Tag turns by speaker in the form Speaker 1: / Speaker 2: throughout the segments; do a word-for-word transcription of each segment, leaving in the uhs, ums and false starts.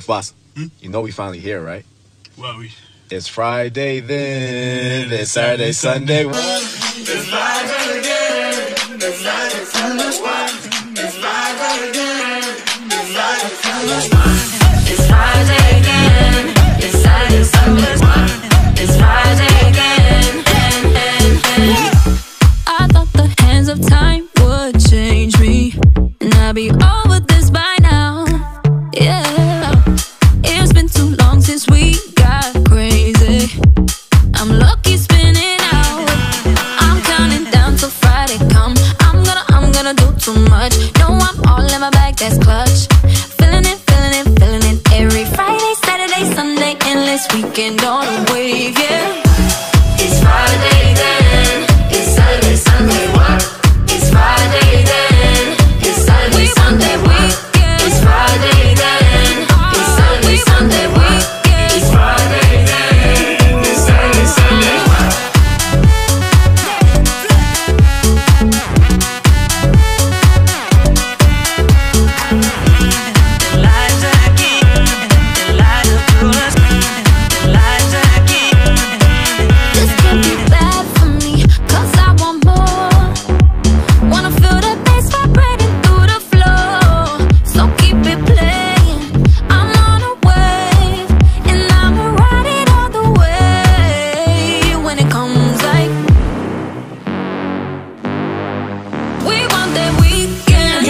Speaker 1: Boss,
Speaker 2: Hmm?
Speaker 1: you know we finally here, right?
Speaker 2: Well, we...
Speaker 1: It's Friday then, it's Saturday, Sunday.
Speaker 2: It's Friday again, it's Friday, Sunday. It's Friday again, it's Friday, Sunday.
Speaker 3: It's Friday again, it's Saturday, Sunday. It's Friday again, and, and, and. I thought the hands of time would change me, and I'd be over this by now. Yeah, it's been too long since we got crazy. I'm lucky spinning out. I'm counting down till Friday come. I'm gonna, I'm gonna do too much. No, I'm all in my bag, that's clutch. Feeling it, feeling it, feeling it. Every Friday, Saturday, Sunday, endless weekend on a wave, yeah. It's Friday then, it's Saturday, Sunday, what? It's Friday then, it's Saturday, Sunday, what? It's Friday then, it's Saturday, Sunday, what? It's Friday then, it's Saturday, Sunday, what? This can't be bad for me, 'cause I want more. Wanna feel that bass vibrating through the floor. So keep it playing, I'm on a wave, and I'ma ride it all the way. When it comes like, we want that weekend.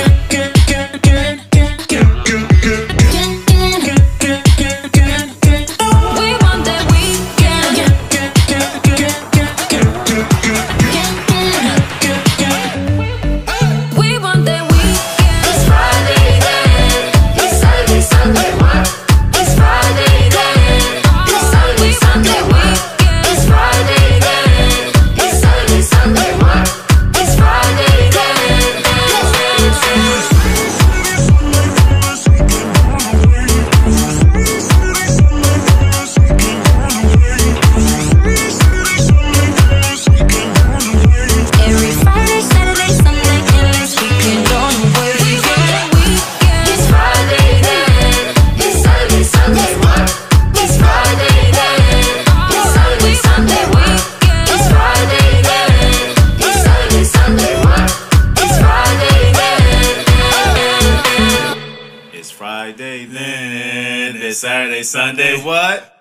Speaker 3: We want that weekend. We want that weekend. It's Friday then, it's Saturday, Sunday, what? It's Friday then, it's Saturday, Sunday, what? It's Friday then, it's Saturday, Sunday, what? It's Friday then. Every Friday, Saturday, Sunday, endless weekend on the way. We want that weekend. It's Friday then, it's Saturday, Sunday, what? It's Friday then, it's Saturday, Sunday, what? It's Friday then, it's Saturday, Sunday, what? It's Friday then.
Speaker 2: It's Friday then, it's Saturday, Sunday, what?